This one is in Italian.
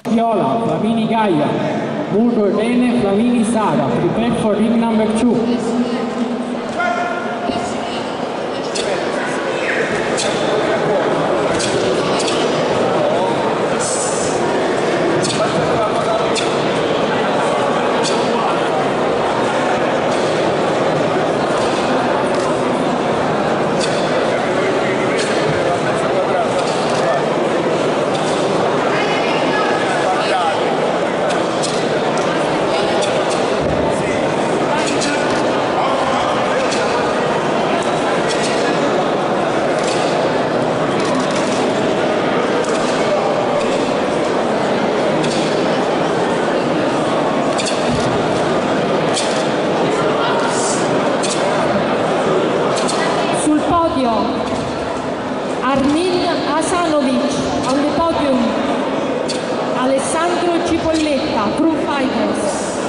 Viola, Flamini Gaia. Move Ordene, Flamini Sara. Prepare for ring number 2. Armin Asanovic, on the podium. Alessandro Cipolletta, True Fighters.